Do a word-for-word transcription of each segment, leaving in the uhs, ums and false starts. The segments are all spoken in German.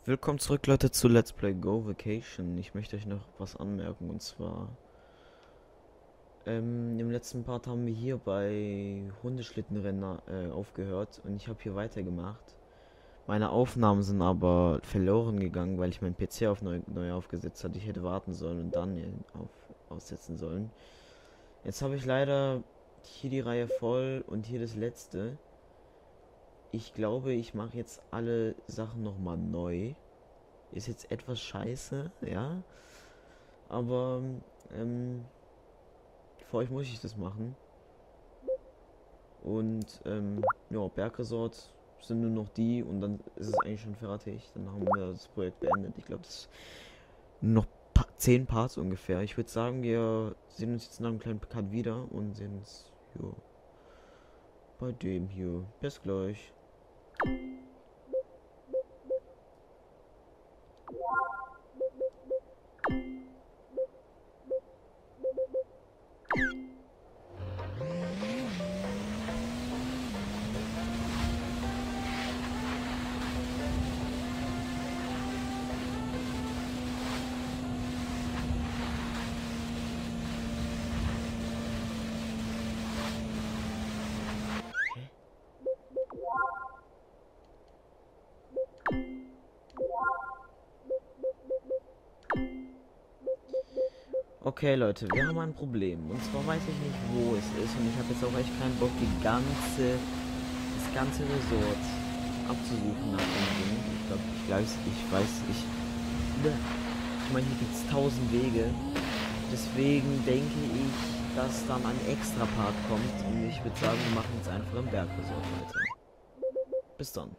Willkommen zurück, Leute, zu Let's Play Go Vacation. Ich möchte euch noch was anmerken, und zwar ähm, im letzten Part haben wir hier bei Hundeschlittenrennen äh, aufgehört und ich habe hier weitergemacht. Meine Aufnahmen sind aber verloren gegangen, weil ich meinen P C auf neu, neu aufgesetzt hatte. Ich hätte warten sollen und dann ihn auf, aussetzen sollen. Jetzt habe ich leider hier die Reihe voll und hier das letzte. Ich glaube, ich mache jetzt alle Sachen nochmal neu. Ist jetzt etwas scheiße, ja. Aber ähm, für euch muss ich das machen. Und ähm, ja, Bergresort sind nur noch die und dann ist es eigentlich schon fertig. Dann haben wir das Projekt beendet. Ich glaube, das sind noch pa zehn Parts ungefähr. Ich würde sagen, wir sehen uns jetzt nach einem kleinen Cut wieder und sehen uns jo, bei dem hier. Bis gleich. Okay, Leute, wir haben ein Problem. Und zwar weiß ich nicht, wo es ist. Und ich habe jetzt auch echt keinen Bock, die ganze, das ganze Resort abzusuchen nach dem. Ich glaube, ich weiß, ich weiß, ich. Ich meine, hier gibt es tausend Wege. Deswegen denke ich, dass dann ein extra Part kommt. Und ich würde sagen, wir machen jetzt einfach im Bergresort weiter. Bis dann.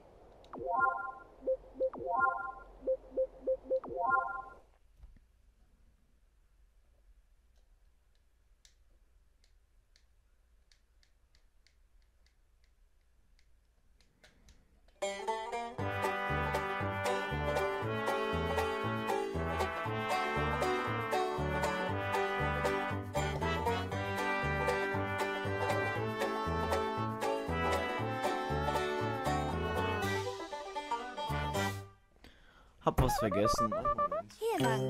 Hab was vergessen. Einen Moment. Hier lang.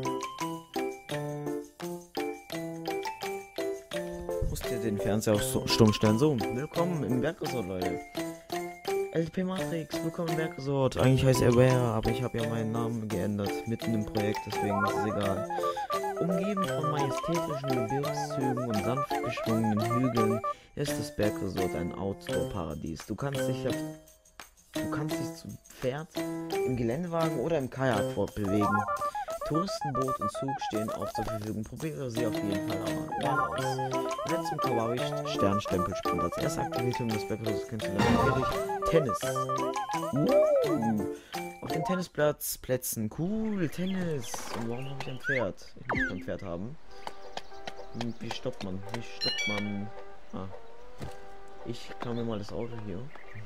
Musst ihr den Fernseher auf so stumm stellen. So, willkommen im Bergresort, Leute. L P Matrix, willkommen im Bergresort. Eigentlich heißt er Aware, aber ich habe ja meinen Namen geändert mitten im Projekt, deswegen ist es egal. Umgeben von majestätischen Gebirgszügen und sanft geschwungenen Hügeln ist das Bergresort ein Outdoor-Paradies. Du kannst dich du kannst dich zu Pferd, im Geländewagen oder im Kajak fortbewegen. Touristenboot und Zug stehen auch zur Verfügung. Probiere sie auf jeden Fall mal aus. Letzten Kawaii Sternstempelsprint. Als erste Aktivität des Bergresorts kennenzulernen. Tennis. Uh, auf dem Tennisplatz Plätzen. Cool, Tennis. Und warum habe ich ein Pferd? Ich muss ein Pferd haben. Und wie stoppt man? Wie stoppt man? Ah. Ich klaue mir mal das Auto hier.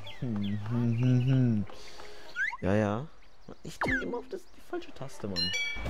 Ja, ja. Ich drücke immer auf das, die falsche Taste, Mann.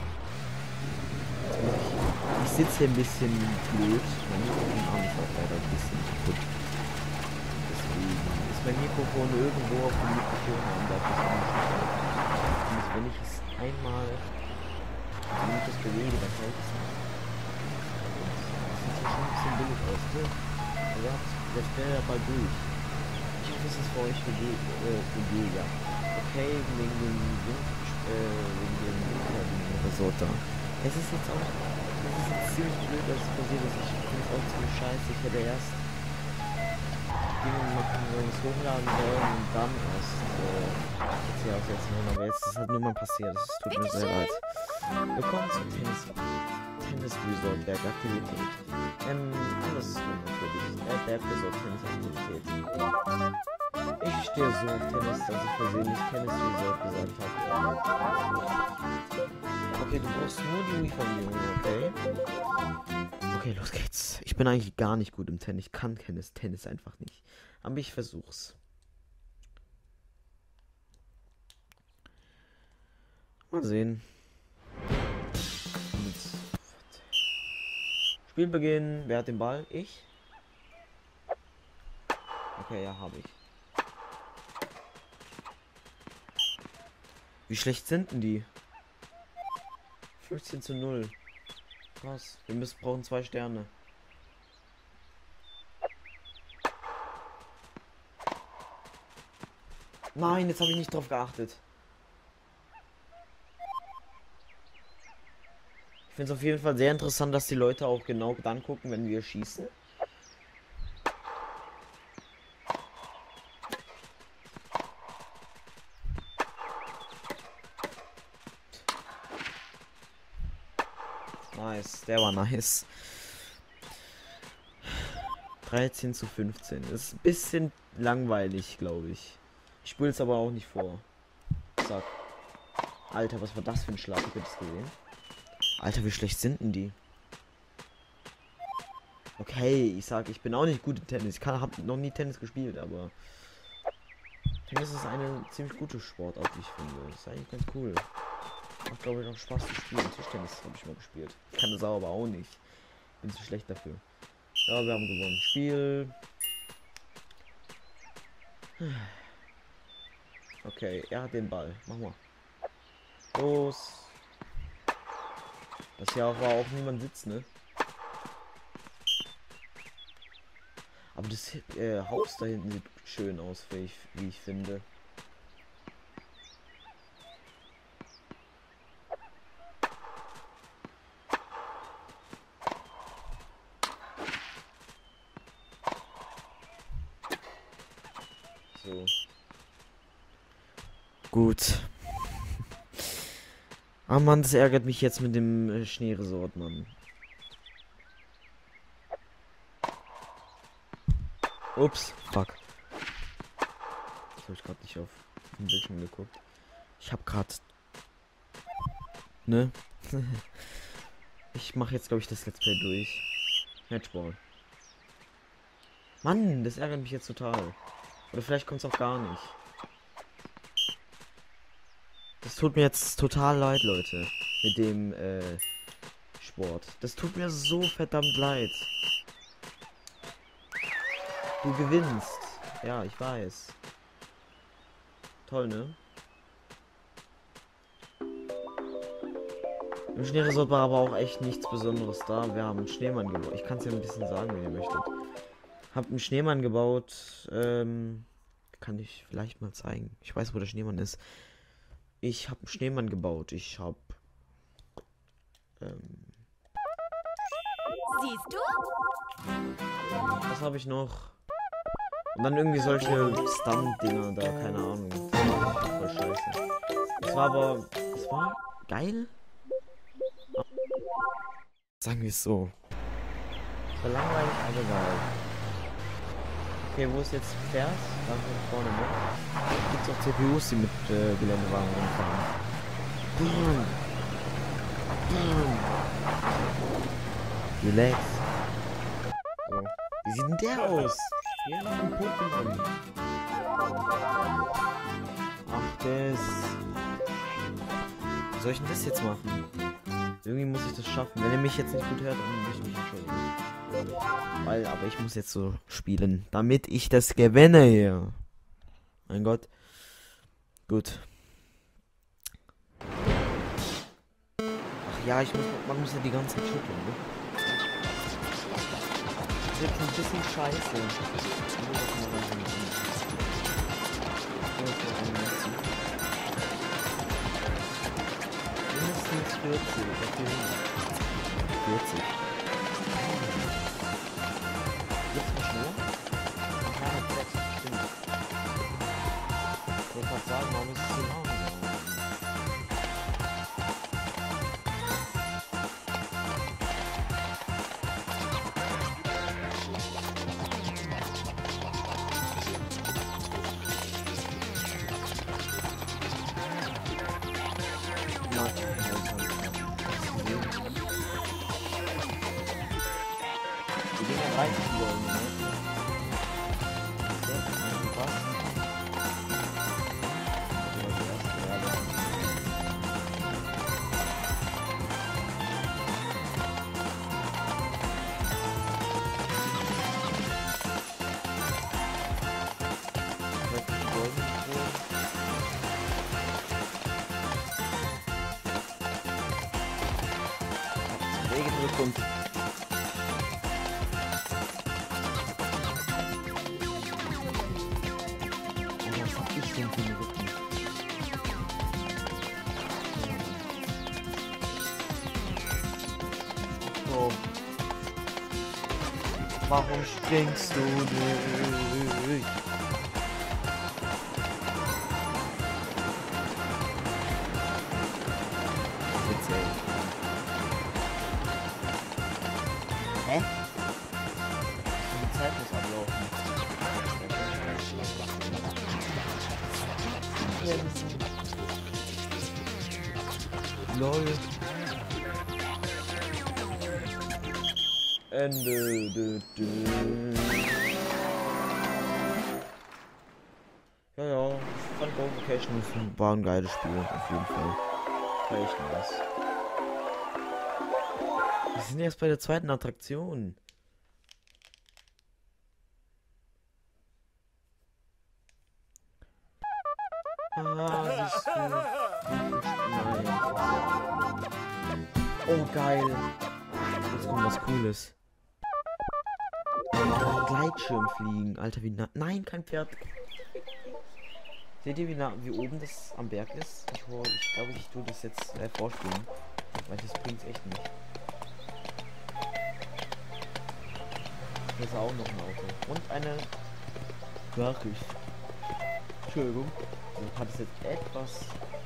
Ich, ich sitze hier ein bisschen blöd. Mein Mikrofon ist auch leider ein bisschen kaputt. Deswegen ist mein Mikrofon irgendwo auf dem Mikrofon und da ist es wenn ich es einmal wenn ich es bewege, dann hält es nicht. Das sieht ja schon ein bisschen billig aus, ne? Ja, das wäre ja bald durch. Ich hoffe, es ist für euch für die, äh, für die, ja. Okay, wegen dem Wind, äh, wegen dem Winter, Resort da. Es ist jetzt auch, es ist jetzt ziemlich blöd, dass es passiert ist. Ich finde es auch ziemlich scheiße. Ich hätte erst Dinge machen sollen, es hochladen sollen und dann erst, äh, jetzt hier aufsetzen wollen. Aber jetzt ist halt nur mal passiert. Es tut mir sehr leid. Willkommen zum Tennis, Tennis Resort, Bergaktivität. Ähm, alles ist gut natürlich. Äh, Bergresort, Tennisaktivität. Ich stehe so auf Tennis, dass ich versehentlich Tennis Resort gesagt habe. Okay, du brauchst nur die Wii-Verbindung, okay? Okay, los geht's. Ich bin eigentlich gar nicht gut im Tennis. Ich kann Tennis, Tennis einfach nicht. Aber ich versuch's. Mal sehen. Spielbeginn. Wer hat den Ball? Ich? Okay, ja, habe ich. Wie schlecht sind denn die? fünfzehn zu null. Was? Wir müssen brauchen zwei Sterne. Nein, jetzt habe ich nicht drauf geachtet. Ich finde es auf jeden Fall sehr interessant, dass die Leute auch genau dann gucken, wenn wir schießen. Nice, der war nice. dreizehn zu fünfzehn. Das ist ein bisschen langweilig, glaube ich. Ich spule es aber auch nicht vor. Zack. Alter, was war das für ein Schlag? Habt ihr das gesehen? Alter, wie schlecht sind denn die? Okay, ich sag, ich bin auch nicht gut in Tennis. Ich kann, hab noch nie Tennis gespielt, aber Tennis ist eine ziemlich gute Sportart, wie ich finde. Das ist eigentlich ganz cool. Macht, glaube ich, auch Spaß zu spielen. Tischtennis habe ich mal gespielt. Ich kann das aber auch nicht. Bin zu schlecht dafür. Ja, wir haben gewonnen. Spiel. Okay, er hat den Ball. Mach mal. Los. Das hier war auch niemand sitzt, ne? Aber das äh, Haus da hinten sieht schön aus, wie ich, wie ich finde. So. Gut. Ah Mann, das ärgert mich jetzt mit dem äh, Schneeresort, Mann. Ups, fuck. Das habe ich gerade nicht auf den Bildschirm geguckt. Ich habe gerade, ne? Ich mache jetzt, glaube ich, das Let's Play durch. Matchball. Mann, das ärgert mich jetzt total. Oder vielleicht kommt es auch gar nicht. Das tut mir jetzt total leid, Leute. Mit dem äh, Sport. Das tut mir so verdammt leid. Du gewinnst. Ja, ich weiß. Toll, ne? Im Schneeresort war aber auch echt nichts Besonderes da. Wir haben einen Schneemann gebaut. Ich kann es ja ein bisschen sagen, wenn ihr möchtet. Hab einen Schneemann gebaut. Ähm, kann ich vielleicht mal zeigen. Ich weiß, wo der Schneemann ist. Ich habe einen Schneemann gebaut. Ich habe... Ähm, Siehst du? was habe ich noch? Und dann irgendwie solche Stunt-Dinger da, keine Ahnung. Voll scheiße. Es war aber... Es war geil. Sagen wir es so. Es war langweilig, aber geil. Okay, wo ist jetzt Vers? Da vorne, ne? Gibt es auch C P Us, die mit äh, Geländewagen rumfahren. Boom. Boom. Relax. So. Wie sieht denn der aus? Ja, ein Pokémon. Ach, das. Wie soll ich denn das jetzt machen? Irgendwie muss ich das schaffen. Wenn er mich jetzt nicht gut hört, dann muss ich mich entschuldigen. Weil, aber ich muss jetzt so spielen, damit ich das gewinne hier. Mein Gott. Gut. Ach ja, ich muss, man muss ja die ganze Zeit schütteln, ne? Das ist jetzt ein bisschen scheiße. Ich muss das mal reinnehmen. Mindestens vierzig. vierzig. Jetzt nicht nur? Ach ja, das ist stimmt. Ich wollte gerade sagen, warum ist es so lang? Die Dinger reichen wollen, ne? zurückkommt. Oh, was hab ich denn für einen Rücken? Oh. Warum springst du nicht? Hä? Die Zeit muss ablaufen. Lol. Ende. Dü, dü. Ja, ja. Ich fand Go Vacation war ein geiles Spiel. Auf jeden Fall. War echt nice. Wir sind erst bei der zweiten Attraktion. Ah, siehst du. Nein. Oh, geil. Jetzt kommt was Cooles. Gleitschirm fliegen. Alter, wie nah. Nein, kein Pferd. Seht ihr, wie nah, wie oben das am Berg ist? Ich glaube, ich, glaub, ich tue das jetzt äh, vorspielen. Weil das bringt echt nicht. Hier ist auch noch ein Auto. Und eine Nachricht. Entschuldigung. Also hat es jetzt etwas.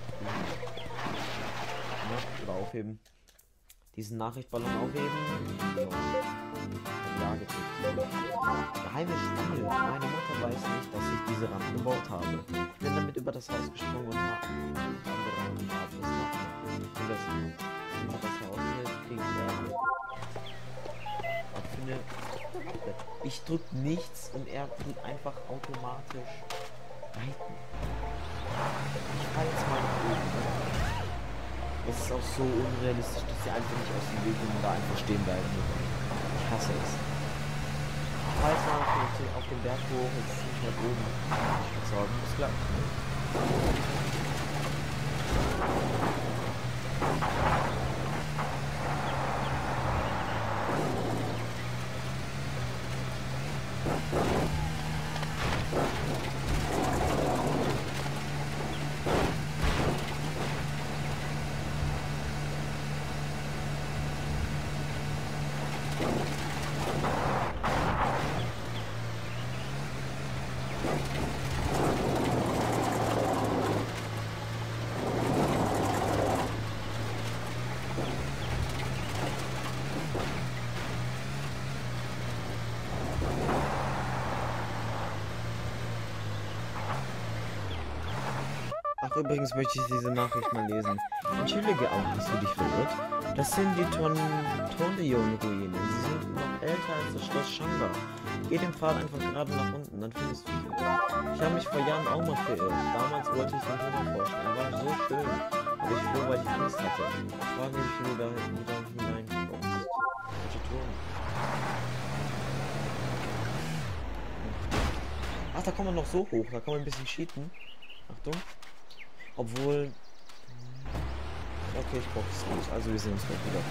Ja, oder aufheben. Diesen Nachrichtballon aufheben. So. Ja, gedrückt. Geheimes Spiel. Meine Mutter weiß nicht, dass ich diese Rampe gebaut habe. Ich bin damit über das Haus gesprungen und habe andere Rampen haben es nachgemacht. Und das, wenn man das herausfindet, kriegt er. Finde, ich drück nichts und er tut einfach automatisch reiten. Ich fahre jetzt mal nach oben. Es ist auch so unrealistisch, dass sie einfach nicht aus dem Weg gehen und da einfach stehen bleiben. Ich hasse es. Ich fahre jetzt mal auf den Berg hoch, jetzt ist nicht mehr oben. Ich würde sagen, bis gleich. Ach, übrigens möchte ich diese Nachricht mal lesen. Entschuldige, aber hast du dich verirrt? Das sind die Ton Tonleon-Ruinen. Sie sind noch älter als das Schloss Shanga. Geh den Pfad einfach gerade nach unten, dann findest du sie. Ich habe mich vor Jahren auch mal verirrt. Damals wollte ich den Turm erforschen. Er war so schön, aber ich floh, weil ich Angst hatte. Ich frage mich, wie du da wieder hineinkommst. Welcher Turm? Ach, da kann man noch so hoch. Da kann man ein bisschen cheaten. Achtung. Obwohl... Okay, ich brauche es nicht. Also wir sehen uns gleich wieder.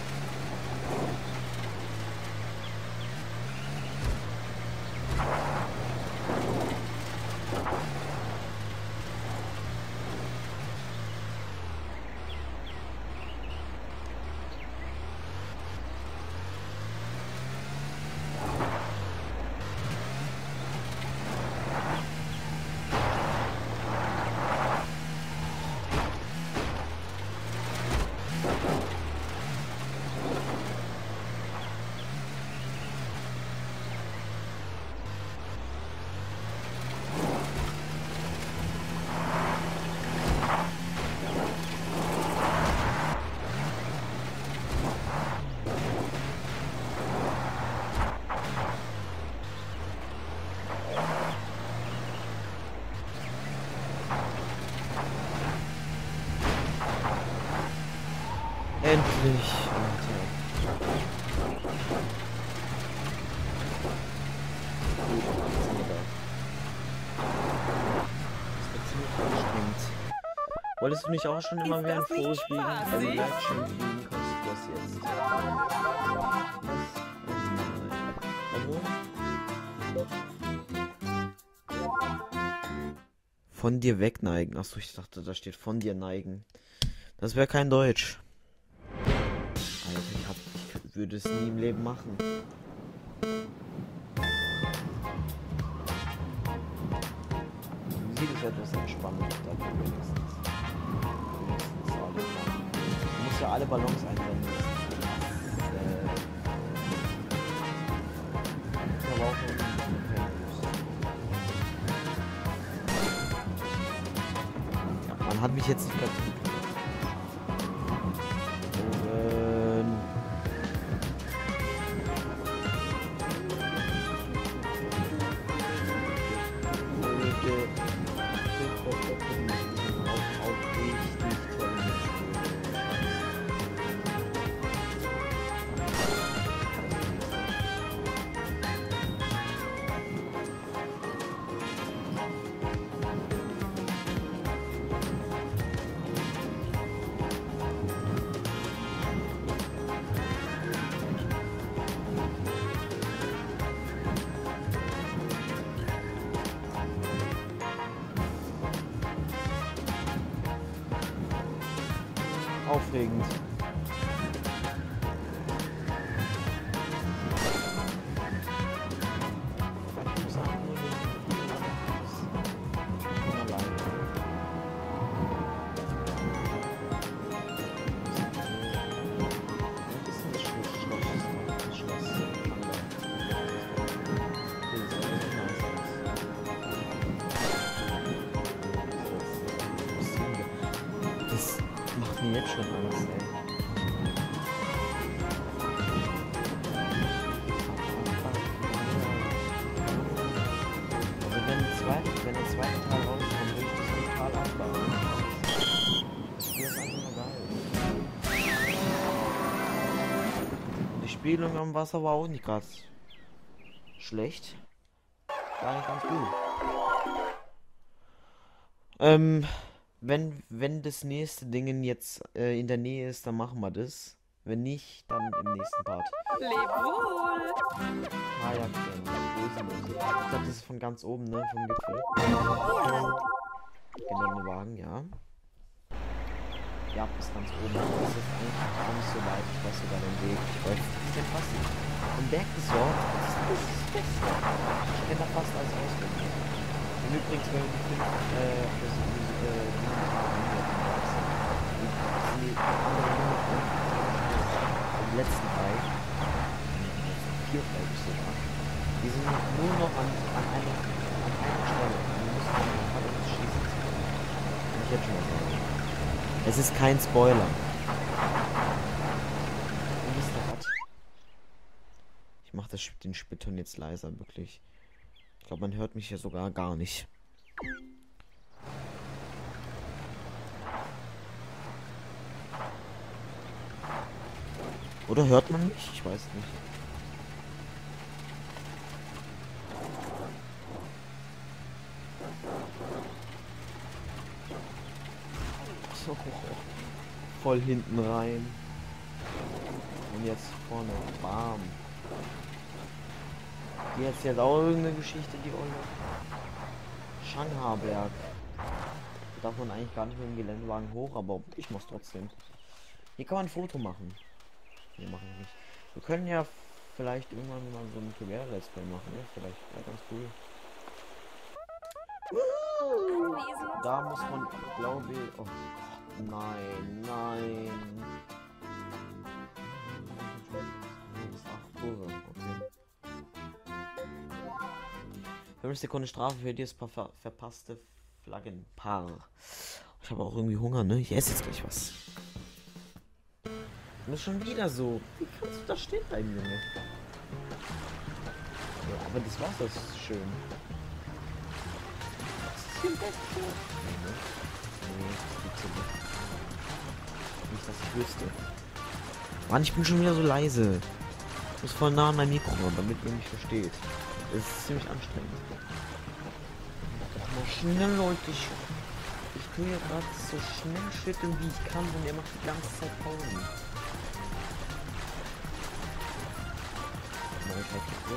Endlich. Wolltest du nicht auch schon immer wie ein Vogel fliegen? Weil du Gleitschirm fliegen kannst, das jetzt? Was? Also? Von dir wegneigen. Achso, ich dachte, da steht von dir neigen. Das wäre kein Deutsch. Also ich, hab, ich würde es nie im Leben machen. Die Musik ist etwas entspannend. Dafür wenigstens. Wenigstens alles machen. Du musst ja alle Ballons einsammeln. Äh, ich habe auch noch ja, man hat mich jetzt nicht platziert. Aufregend. Jetzt schon alles, ey. Also wenn der zweite, wenn der zweite Teil rauskommt, würde ich das total abbauen. Das Spiel ist einfach nur geil. Die Spielung am Wasser war auch nicht gerade schlecht. War eigentlich ganz gut. Ähm... Wenn, wenn das nächste Ding jetzt äh, in der Nähe ist, dann machen wir das. Wenn nicht, dann im nächsten Part. Leb wohl! Kajakrennen. Wo ist denn das? Ich glaube, das ist von ganz oben, ne? Vom Gipfel. Genau, den Wagen, ja. Ja, bis ganz oben. Das ist eigentlich gar nicht so weit. Ich weiß sogar den Weg. Ich weiß, das ist ja fast ein Bergresort. Das ist das Beste. Ich kenne da fast alles auswendig. Und übrigens, wenn wir die fünf, äh, das die letzten drei, vier glaube ich sogar, die sind nur noch an, an, einer, an einer Stelle. Die müssen dann alles schießen. Kann ich jetzt schon mal sagen. Es ist kein Spoiler. Ich mache den Spitton jetzt leiser, wirklich. Ich glaube, man hört mich hier sogar gar nicht. Oder hört man mich? Ich weiß nicht. So, voll hinten rein. Und jetzt vorne. Bam. Die jetzt jetzt auch irgendeine Geschichte, die Olle. Shangha-Berg. Da darf man eigentlich gar nicht mit dem Geländewagen hoch, aber ich mach's trotzdem. Hier kann man ein Foto machen. Nee, machen wir nicht. Wir können ja vielleicht irgendwann mal so ein Together-Let's Play machen, ne? Vielleicht wäre ganz cool. Da muss man, glaube ich... Oh Gott, nein, nein. Das ist acht Kurve, okay. fünf Sekunden Strafe für dieses ver verpasste Flaggenpaar. Ich habe auch irgendwie Hunger, ne? Ich esse jetzt gleich was. Das ist schon wieder so. Wie kannst du da stehen bleiben, Junge? Ja, aber das Wasser ist schön. Das ist viel besser. Nee, das gibt's ja nicht. Nicht, dass ich wüsste. Mann, ich bin schon wieder so leise. Ich muss voll nah an mein Mikro, damit ihr mich versteht. Das ist ziemlich anstrengend. Doch mal schnell, Leute. Ich, ich tue ja gerade so schnell schütteln, wie ich kann, und ihr macht die ganze Zeit Pausen. ich halt so.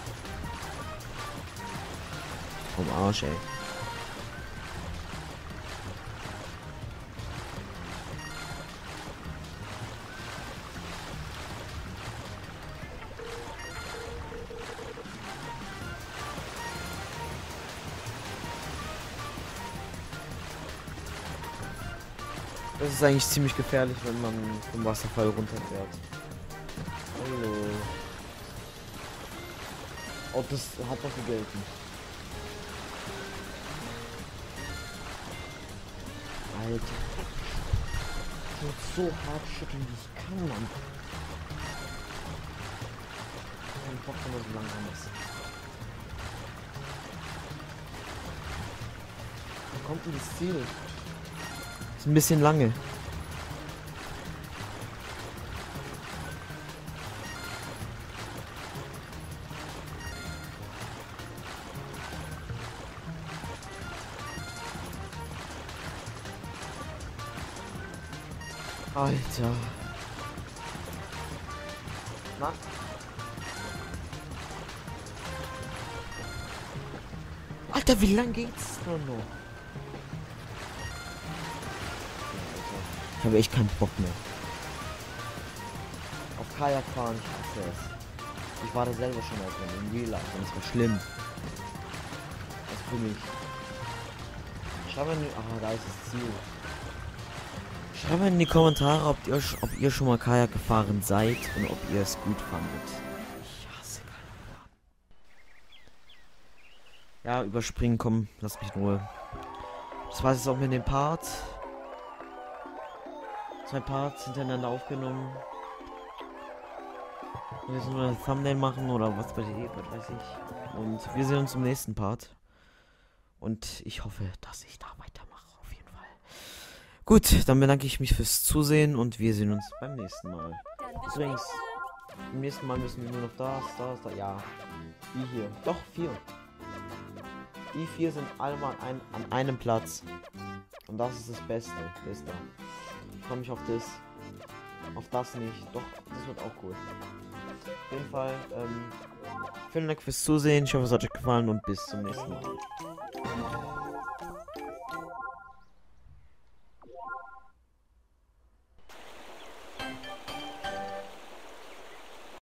Vom Arsch, ey. Das ist eigentlich ziemlich gefährlich, wenn man vom Wasserfall runterfährt. Hallo. Oh, das hat doch gegolten. Alter. Ich muss so hart schütteln, wie ich kann, Mann. Kein Bock, wenn das so langsam ist. Wo kommt denn das Ziel? Ist ein bisschen lange. Alter. Na? Alter, wie lang geht's nur noch? Ich habe echt keinen Bock mehr. Auf Kajak fahren, ich hasse es. Ich war da selber schon mal drin, im Real Life, und es war schlimm. Das für mich. Schreibt mal in die... Ah, da ist das Ziel. Schreibt mal in die Kommentare, ob ihr, ob ihr schon mal Kajak gefahren seid und ob ihr es gut fandet. Ich hasse Kajak. Ja, überspringen, komm, lass mich in Ruhe. Das war jetzt auch mit dem Part. Zwei Parts hintereinander aufgenommen. Wir müssen nur ein Thumbnail machen oder was bei dir, weiß ich. Und wir sehen uns im nächsten Part. Und ich hoffe, dass ich da weitermache, auf jeden Fall. Gut, dann bedanke ich mich fürs Zusehen und wir sehen uns beim nächsten Mal. Übrigens, beim nächsten Mal müssen wir nur noch das, das, das, ja. Die hier. Doch, vier. Die vier sind alle mal ein, an einem Platz. Und das ist das Beste. Das da. Ich freue mich auf das. Auf das nicht. Doch, das wird auch cool. Auf jeden Fall, ähm, vielen Dank fürs Zusehen. Ich hoffe, es hat euch gefallen und bis zum nächsten Mal.